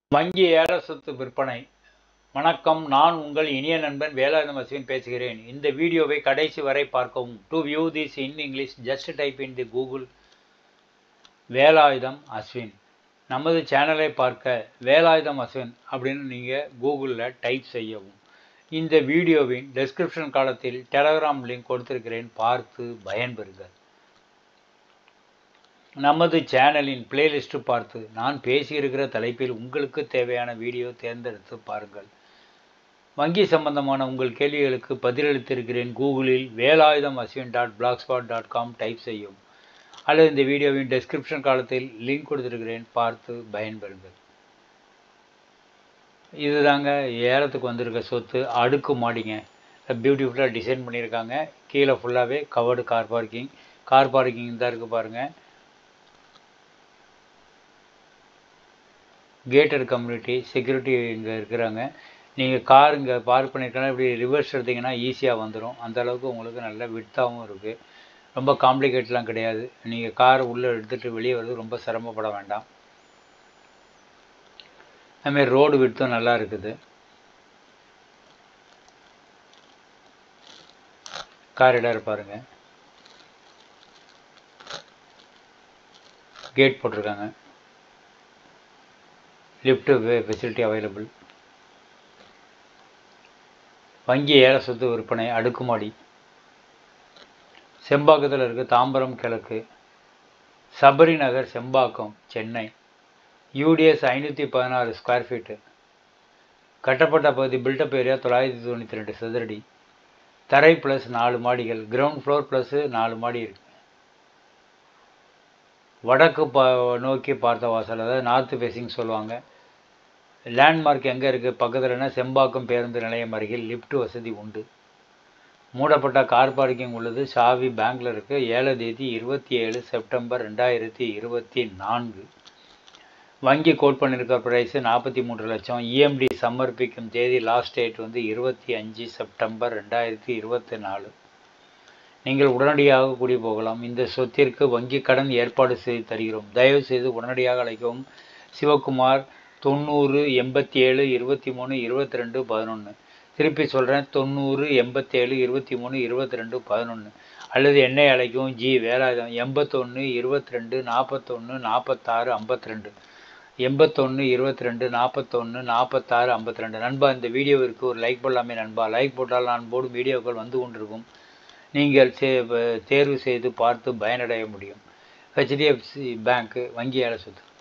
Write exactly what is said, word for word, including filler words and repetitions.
வங்கி ஏல சொத்து விற்பனை. வணக்கம், நான் உங்கள் இனிய நண்பன் வேலாயுதம் அஸ்வின் பேசுகிறேன். இந்த வீடியோவை கடைசி வரை பார்க்கவும். To view this in English just type in the Google Velayutham Ashwin. நமது சேனலை பார்க்க வேலாயுதம் அஸ்வின் அப்படின்னு நீங்கள் கூகுளில் டைப் செய்யவும். இந்த வீடியோவின் டெஸ்கிரிப்ஷன் காலத்தில் டெலகிராம் லிங்க் கொடுத்திருக்கிறேன், பார்த்து பயன்பெறுங்கள். நமது சேனலின் பிளேலிஸ்ட்டு பார்த்து நான் பேசியிருக்கிற தலைப்பில் உங்களுக்கு தேவையான வீடியோ தேர்ந்தெடுத்து பாருங்கள். வங்கி சம்பந்தமான உங்கள் கேள்விகளுக்கு பதிலளித்திருக்கிறேன். கூகுளில் Velayutham Ashwin dot blogspot dot com type செய்யும், அல்லது இந்த வீடியோவின் டெஸ்கிரிப்ஷன் காலத்தில் லிங்க் கொடுத்துருக்கிறேன், பார்த்து பயன்பெறுங்கள். இதுதாங்க ஏலத்துக்கு வந்திருக்க சொத்து. அடுக்கு மாடிங்க, பியூட்டிஃபுல்லாக டிசைன் பண்ணியிருக்காங்க. கீழே ஃபுல்லாகவே covered car parking. Car parking தான் இருக்குது பாருங்கள். கேட்டட் கம்யூனிட்டி, செக்யூரிட்டி இங்கே இருக்கிறாங்க. நீங்கள் கார் இங்கே பார்க் பண்ணியிருக்கனா இப்படி ரிவர்ஸ் எடுத்திங்கன்னா ஈஸியாக வந்துடும். அந்தளவுக்கு உங்களுக்கு நல்ல விட்டாகவும் இருக்குது. ரொம்ப காம்ப்ளிகேட்லாம் கிடையாது. நீங்கள் கார் உள்ளே எடுத்துகிட்டு வெளியே வருது ரொம்ப சிரமப்பட வேண்டாம். அதுமாதிரி ரோடு விட்டும் நல்லா இருக்குது. காரிடார் பாருங்கள், கேட் போட்டிருக்காங்க. Lift facility available. வங்கி ஏல சொத்து விற்பனை. அடுக்குமாடி, செம்பாக்கத்தில் இருக்குது. தாம்பரம் கிழக்கு, சபரி நகர், செம்பாக்கம், சென்னை. யூடிஎஸ் ஐநூற்றி பதினாறு ஸ்கொயர் ஃபீட்டு. கட்டப்பட்ட பகுதி பில்டப் ஏரியா தொள்ளாயிரத்தி தொண்ணூற்றி ரெண்டு சதுரடி. தரை ப்ளஸ் நாலு மாடிகள். கிரவுண்ட் ஃப்ளோர் ப்ளஸ் நாலு மாடி இருக்குது. வடக்கு பா நோக்கி பார்த்த வாசல், அதாவது நார்த்து ஃபேஸிங் சொல்லுவாங்க. லேண்ட்மார்க் எங்கே இருக்குது பக்கத்துலனா செம்பாக்கம் பேருந்து நிலையம் அருகில். லிஃப்ட் வசதி உண்டு. மூடப்பட்ட கார் பார்க்கிங் உள்ளது. சாவி பேங்க்கில் இருக்குது. ஏழு தேதி இருபத்தி ஏழு செப்டம்பர் ரெண்டாயிரத்தி இருபத்தி நான்கு. வங்கி கோட் பண்ணியிருக்க ப்ரைஸு நாற்பத்தி மூன்று லட்சம். இஎம்டி சமர்ப்பிக்கும் தேதி லாஸ்ட் டேட் வந்து இருபத்தி அஞ்சு செப்டம்பர் ரெண்டாயிரத்தி இருபத்தி நாலு. நீங்கள் உடனடியாக கூடி போகலாம். இந்த சொத்திற்கு வங்கி கடன் ஏற்பாடு செய்து தருகிறோம். தயவு செய்து உடனடியாக அழைக்கவும். சிவகுமார், தொண்ணூறு எண்பத்தி ஏழு இருபத்தி மூணு இருபத்தி ரெண்டு பதினொன்று. திருப்பி சொல்கிறேன், தொண்ணூறு எண்பத்தி ஏழு இருபத்தி மூணு இருபத்தி ரெண்டு பதினொன்று. அல்லது என்னை அழைக்கவும். ஜி வேலாயுதம், எண்பத்தொன்று இருபத்தி ரெண்டு நாற்பத்தொன்று நாற்பத்தாறு ஐம்பத்தி ரெண்டு. எண்பத்தொன்று இருபத்தி ரெண்டு நாற்பத்தொன்று நாற்பத்தாறு ஐம்பத்தி ரெண்டு. நண்பா, இந்த வீடியோவிற்கு ஒரு லைக் போடலாமே நண்பா. லைக் போட்டால் நான் போடும் வீடியோக்கள் வந்து கொண்டிருக்கும். நீங்கள் தேர்வு செய்து பார்த்து பயனடைய முடியும். ஹெச்டிஎஃப்சி பேங்க் வங்கி ஏல சொத்து.